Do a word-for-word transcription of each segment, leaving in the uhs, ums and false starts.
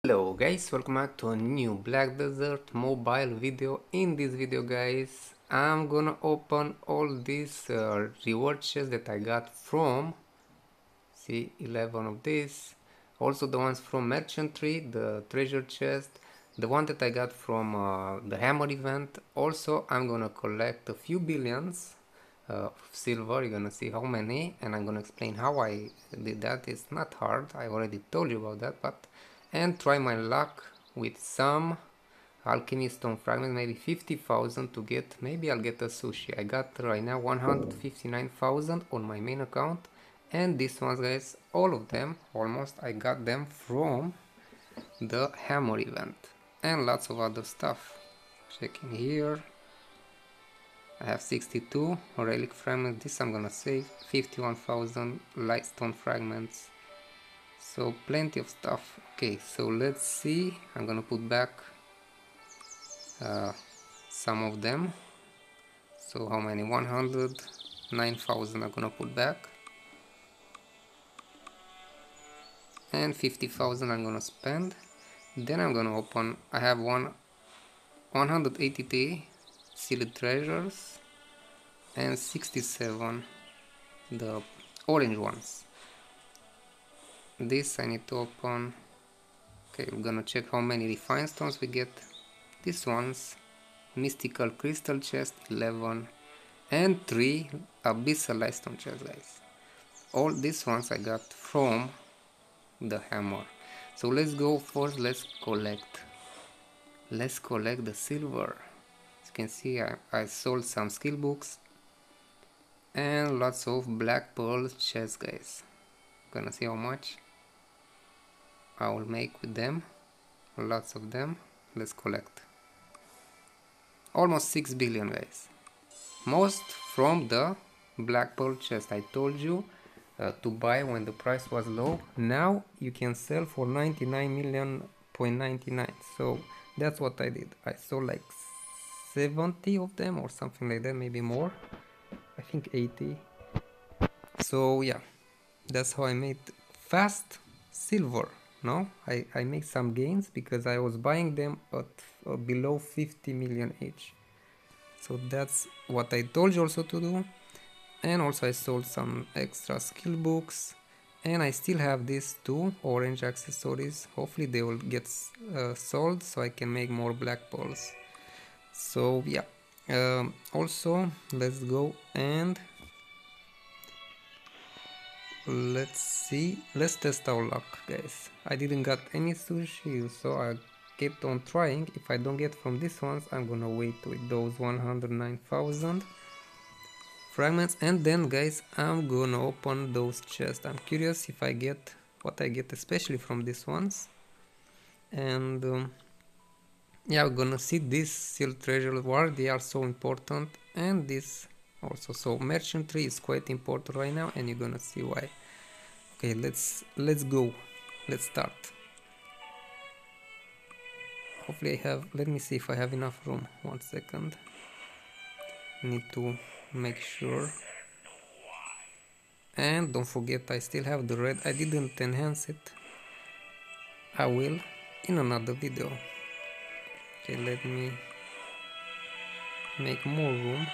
Hello guys, welcome back to a new Black Desert mobile video. In this video guys, I'm gonna open all these uh, reward chests that I got from, see, eleven of these, also the ones from Merchant Tree, the treasure chest, the one that I got from uh, the Hammer event. Also I'm gonna collect a few billions uh, of silver. You're gonna see how many, and I'm gonna explain how I did that. It's not hard, I already told you about that, but and try my luck with some alchemy stone fragment, maybe fifty thousand to get, maybe I'll get a sushi. I got right now one hundred fifty-nine thousand on my main account, and these ones guys, all of them almost, I got them from the Hammer event, and lots of other stuff. Checking here, I have sixty-two relic fragments. This I'm gonna save, fifty-one thousand light stone fragments, so plenty of stuff. Okay, so let's see, I'm gonna put back uh, some of them. So how many? One hundred nine thousand I'm gonna put back, and fifty thousand I'm gonna spend. Then I'm gonna open, I have one one hundred eighty sealed treasures and sixty-seven the orange ones. This I need to open. Okay, we're gonna check how many refined stones we get. These ones, mystical crystal chest eleven, and three abyssal light stone chests guys. All these ones I got from the Hammer. So let's go first, let's collect. Let's collect the silver. As you can see, I, I sold some skill books and lots of black pearl chests guys. Gonna see how much I will make with them. Lots of them. Let's collect. Almost six billion guys. Most from the black pearl chest. I told you uh, to buy when the price was low. Now you can sell for ninety-nine million point ninety-nine. So that's what I did. I sold like seventy of them or something like that, maybe more. I think eighty. So yeah, that's how I made fast silver. No, I, I make some gains because I was buying them at uh, below fifty million each. So that's what I told you also to do. And also I sold some extra skill books, and I still have these two orange accessories. Hopefully they will get uh, sold so I can make more black pearls. So yeah, um, also let's go and let's see, let's test our luck guys. I didn't get any sushi, so I kept on trying. If I don't get from these ones, I'm gonna wait with those one hundred nine thousand fragments, and then guys I'm gonna open those chests. I'm curious if I get what I get, especially from these ones. And um, yeah, we're gonna see this sealed treasure, why they are so important, and this also. So Merchant Tree is quite important right now, and you're gonna see why. Okay, let's let's go, let's start. Hopefully I have, let me see if I have enough room. One second, need to make sure. And don't forget, I still have the red. I didn't enhance it. I will in another video. Okay, let me make more room.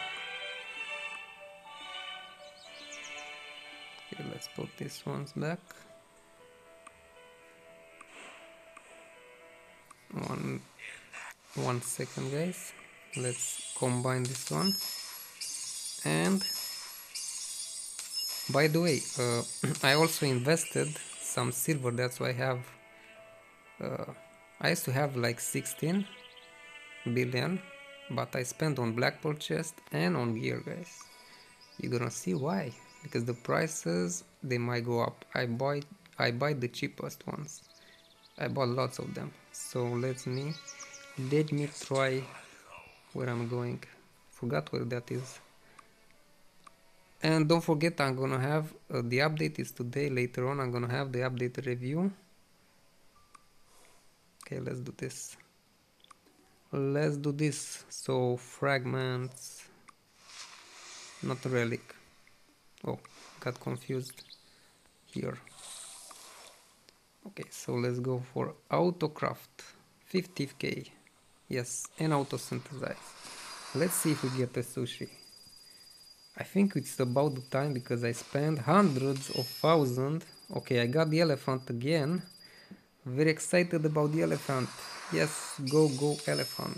Okay, let's put these ones back. One, one second guys. Let's combine this one. And by the way, uh, I also invested some silver. That's why I have uh, I used to have like sixteen billion, but I spent on black pearl chest and on gear guys. You're gonna see why, because the prices, they might go up. I buy I buy the cheapest ones. I bought lots of them. So let me let me try where I'm going. Forgot where that is. And don't forget, I'm gonna have uh, the update is today. Later on I'm gonna have the update review. Okay, let's do this. Let's do this. So fragments, not relic. Oh, got confused here. Okay, so let's go for autocraft fifty K. Yes, and auto synthesize. Let's see if we get a sushi. I think it's about the time because I spent hundreds of thousands. Okay, I got the elephant again. Very excited about the elephant. Yes, go go elephant.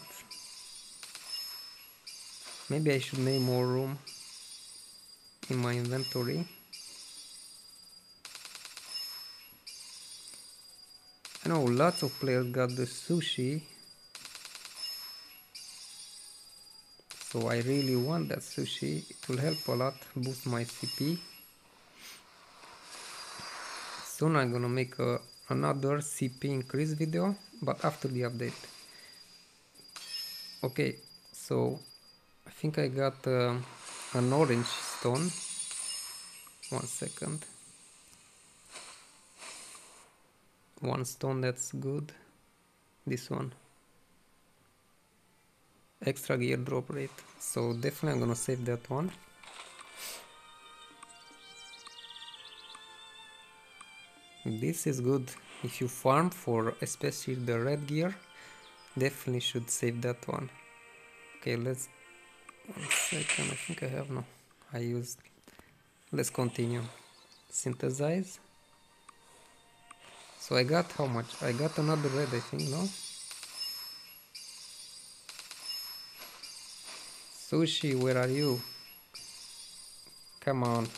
Maybe I should make more room in my inventory. I know lots of players got the sushi, so I really want that sushi. It will help a lot boost my C P. Soon I'm gonna make a, another C P increase video, but after the update. Okay, so I think I got uh, an orange stone. One second. One stone, that's good. This one. Extra gear drop rate. So definitely I'm gonna save that one. This is good. If you farm for especially the red gear, definitely should save that one. Okay, let's one second. I think I have no. I used. Let's continue. Synthesize. So I got how much? I got another red, I think, no? Sushi, where are you? Come on.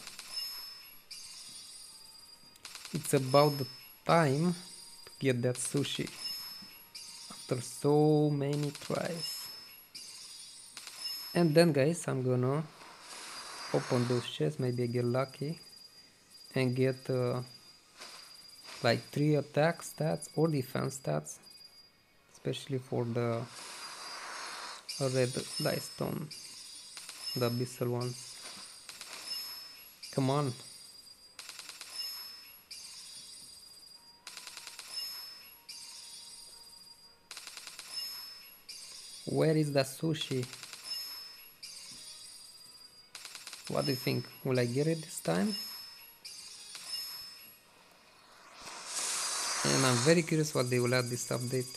It's about the time to get that sushi. After so many tries. And then guys, I'm gonna open those chests, maybe I get lucky. And get uh, like three attack stats or defense stats. Especially for the red dice stone. The abyssal ones. Come on. Where is the sushi? What do you think? Will I get it this time? And I'm very curious what they will add this update.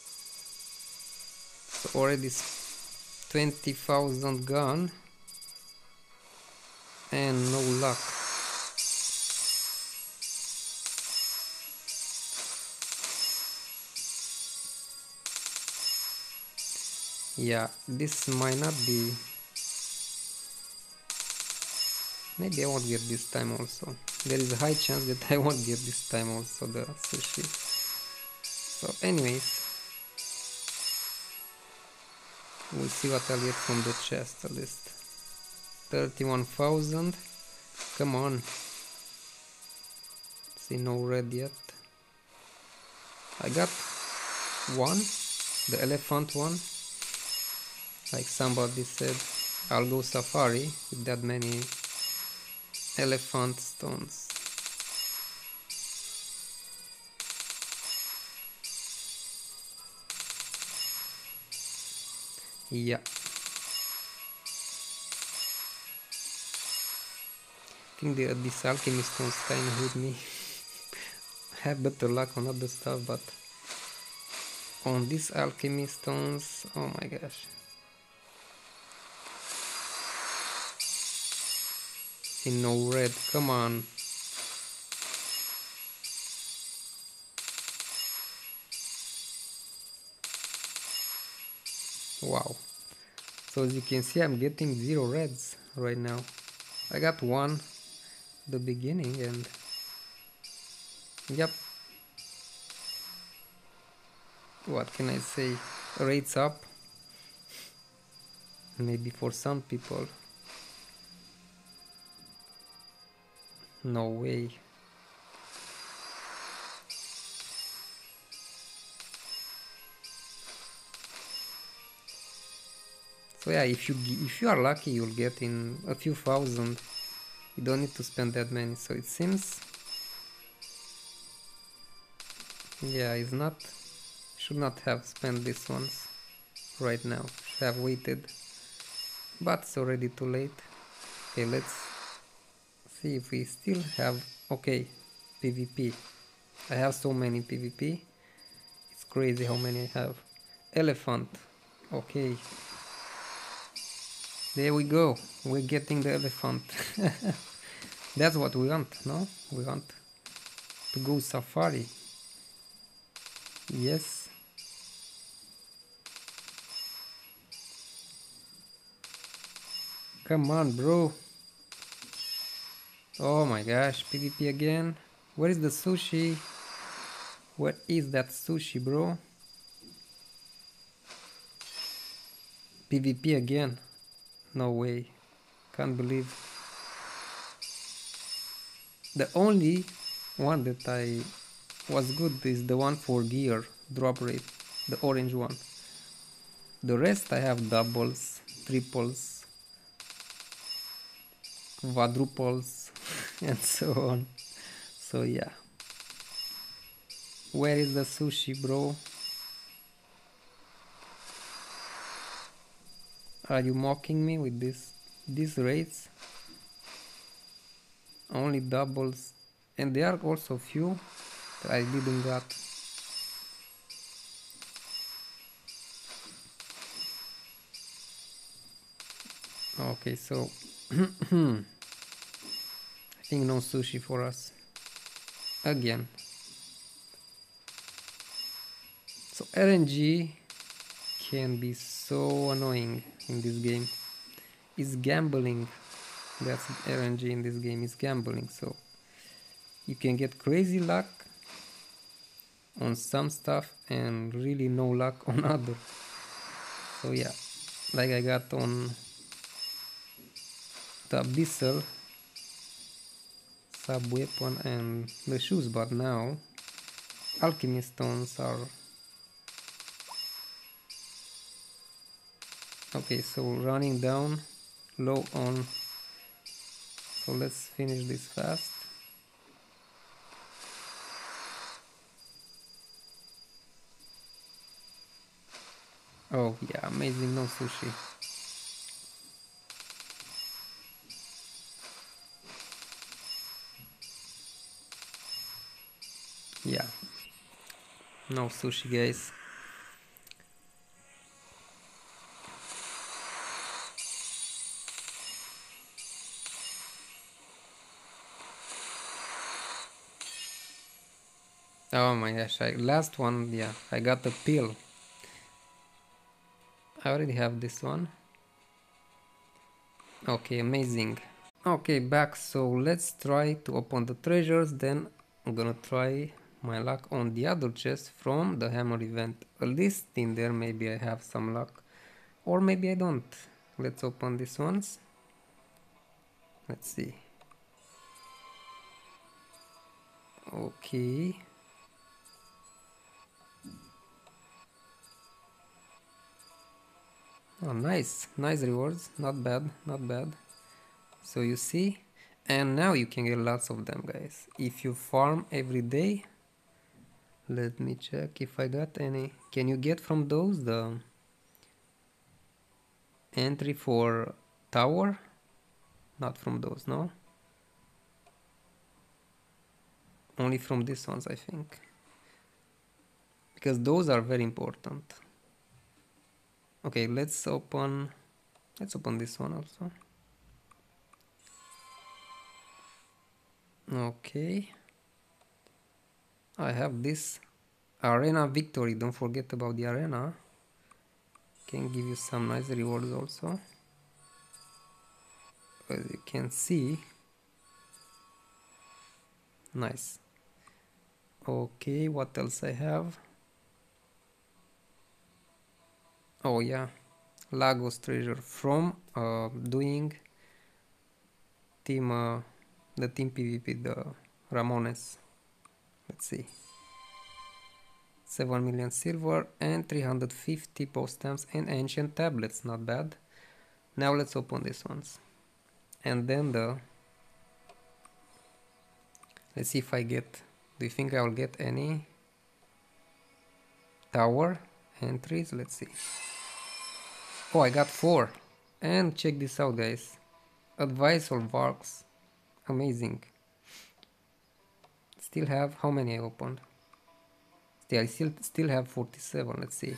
So already twenty thousand gone. And no luck. Yeah, this might not be. Maybe I won't get this time also. There is a high chance that I won't get this time also the sushi. So anyways, we'll see what I'll get from the chest at least. thirty-one thousand. Come on. See, no red yet. I got one, the elephant one. Like somebody said, I'll go safari with that many elephant stones. Yeah. I think the, these alchemy stones kind of hit me. Have better luck on other stuff, but on these alchemy stones, oh my gosh. In no red, come on. Wow. So as you can see, I'm getting zero reds right now. I got one at the beginning and yep. What can I say? Rates up. Maybe for some people. No way. So yeah, if you if you are lucky, you'll get in a few thousand. You don't need to spend that many. So it seems, yeah, it's not. Should not have spent these ones right now. Should have waited, but it's already too late. Okay, let's see if we still have. Okay, PvP. I have so many PvP. It's crazy how many I have. Elephant. Okay. There we go. We're getting the elephant. That's what we want, no? We want to go safari. Yes. Come on, bro. Oh my gosh, PvP again. Where is the sushi? Where is that sushi, bro? PvP again. No way. Can't believe. The only one that I was good is the one for gear drop rate, the orange one. The rest I have doubles, triples, quadruples, and so on. So yeah. Where is the sushi, bro? Are you mocking me with this these rates? Only doubles, and there are also few that I didn't got. Okay, so I think no sushi for us again. So R N G can be so annoying in this game. It's gambling. That's R N G in this game, is gambling. So you can get crazy luck on some stuff and really no luck on other. So yeah, like I got on the Abyssal sub weapon and the shoes, but now alchemy stones are okay. So running down, low on. So let's finish this fast. Oh yeah, amazing, no sushi. Yeah, no sushi, guys. Oh my gosh, I, last one, yeah, I got the pill. I already have this one. Okay, amazing. Okay, back, so let's try to open the treasures, then I'm gonna try my luck on the other chest from the hammer event. At least in there maybe I have some luck, or maybe I don't. Let's open these ones. Let's see. Okay. Oh, nice, nice rewards, not bad, not bad. So you see, and now you can get lots of them, guys. If you farm every day, let me check if I got any. Can you get from those the entry for tower? Not from those, no? Only from these ones, I think. Because those are very important. Okay, let's open, let's open this one also. Okay. I have this arena victory. Don't forget about the arena. Can give you some nice rewards also. As you can see. Nice. Okay, what else I have? Oh yeah, Lagos treasure from uh, doing team uh, the team PvP, the Ramones. Let's see, seven million silver and three hundred fifty post stamps and ancient tablets. Not bad. Now let's open these ones, and then the let's see if I get. Do you think I will get any tower entries? Let's see. Oh, I got four. And check this out, guys. Advice or Varks. Amazing. Still have, how many I opened? Still, I still, still have forty-seven, let's see.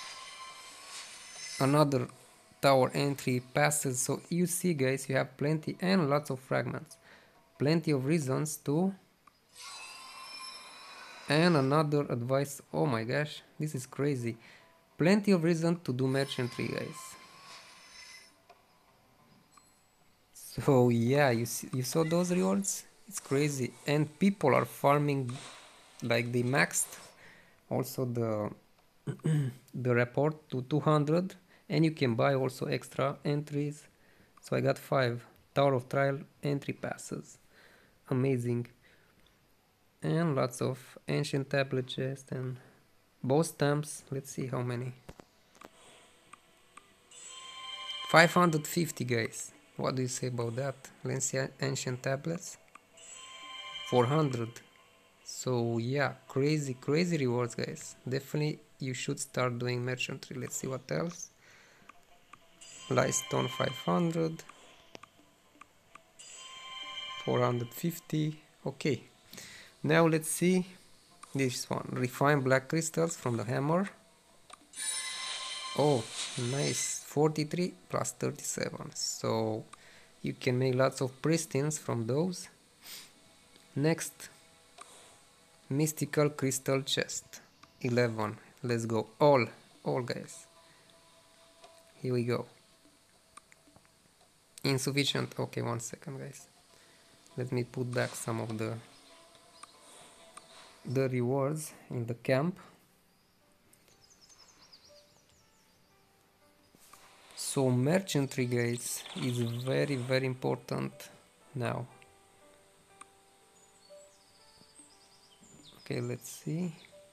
Another tower entry passes, so you see guys, you have plenty and lots of fragments. Plenty of reasons to... And another advice, oh my gosh, this is crazy. Plenty of reason to do merchantry, guys. So yeah, you see, you saw those rewards? It's crazy. And people are farming like they maxed also the the report to two hundred, and you can buy also extra entries. So I got five Tower of Trial entry passes. Amazing. And lots of ancient tablet chests and boss stamps. Let's see how many. five hundred fifty, guys. What do you say about that? Let's see, ancient tablets. four hundred. So yeah, crazy, crazy rewards, guys. Definitely you should start doing merchantry. Let's see what else. Lightstone five hundred. four hundred fifty. Okay. Now let's see this one. Refined black crystals from the hammer. Oh, nice. forty-three plus thirty-seven. So you can make lots of pristines from those. Next, mystical crystal chest. eleven. Let's go. All, all guys. Here we go. Insufficient. Okay, one second, guys. Let me put back some of the the rewards in the camp. So merchantry, guys, is very very important now. Okay, let's see.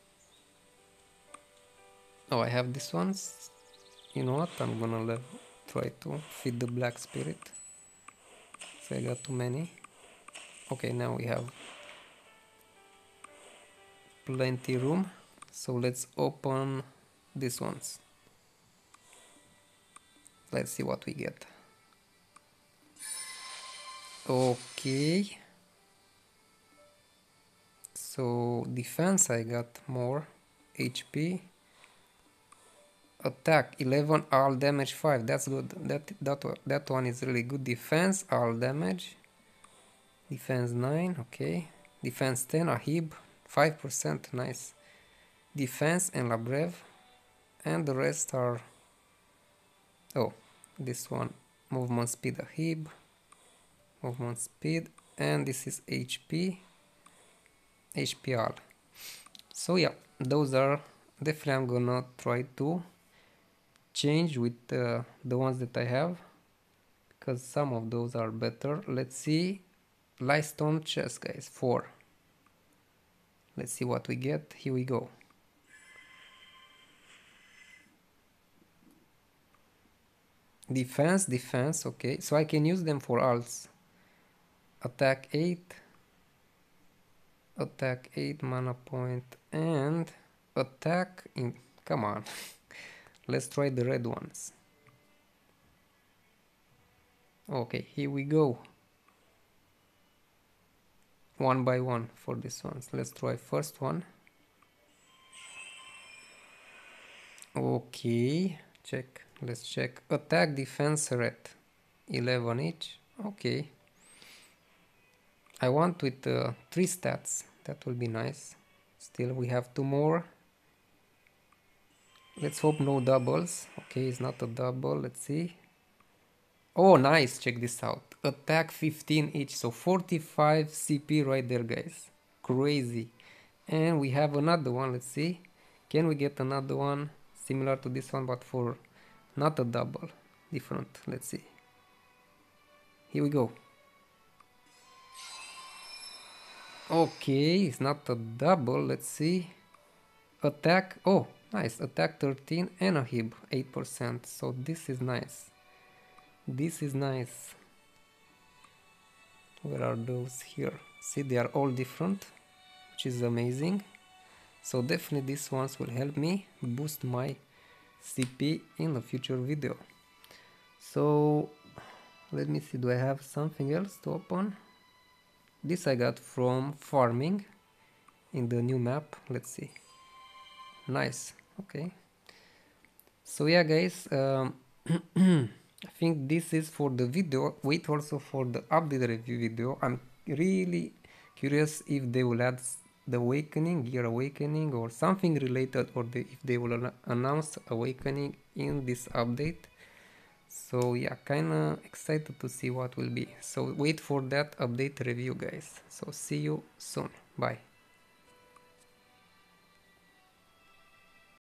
Oh, I have this ones. You know what? I'm gonna let, try to feed the black spirit. So I got too many. Okay, now we have plenty room. So let's open these ones. Let's see what we get. Okay. So defense, I got more H P. Attack eleven, all damage five. That's good. That that that one is really good. Defense, all damage. Defense nine. Okay. Defense ten. Ahib five percent. Nice. Defense and Labrev, and the rest are. Oh, this one movement speed Ahib. Movement speed, and this is H P. H P all. So yeah, those are definitely I'm gonna try to change with uh, the ones that I have, because some of those are better. Let's see. Lightstone chest, guys, four. Let's see what we get. Here we go. Defense, defense, okay. So I can use them for alts. Attack eight. Attack eight mana point and attack in. Come on. Let's try the red ones. Okay, here we go. One by one for these ones. Let's try first one. Okay, check. Let's check. Attack, defense, red. eleven each. Okay. I want with uh, three stats. That will be nice. Still, we have two more. Let's hope no doubles. Okay, it's not a double. Let's see. Oh, nice. Check this out. Attack fifteen each. So forty-five C P right there, guys. Crazy. And we have another one. Let's see. Can we get another one similar to this one, but for not a double? Different. Let's see. Here we go. Okay, it's not a double. Let's see. Attack. Oh, nice. Attack thirteen and a hib eight percent. So this is nice. This is nice. Where are those? Here. See, they are all different, which is amazing. So definitely these ones will help me boost my C P in a future video. So let me see, do I have something else to open? This I got from farming. in the new map. Let's see. Nice. Okay. So yeah, guys, um, I think this is for the video. Wait also for the update review video. I'm really curious if they will add the Awakening, Gear Awakening, or something related, or the, if they will announce Awakening in this update. So yeah, kinda excited to see what will be. So wait for that update review, guys. So see you soon. Bye.